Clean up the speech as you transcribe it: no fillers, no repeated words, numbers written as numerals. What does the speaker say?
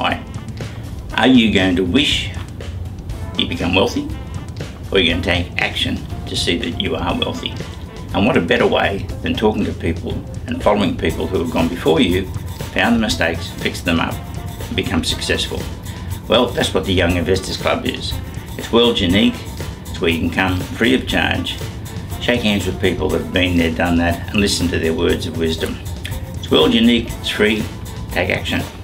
Hi. Are you going to wish you become wealthy, or are you going to take action to see that you are wealthy? And what a better way than talking to people and following people who have gone before you, found the mistakes, fixed them up, and become successful. Well, that's what the Young Investors Club is. It's world unique. It's where you can come free of charge, shake hands with people that have been there, done that, and listen to their words of wisdom. It's world unique, it's free, take action.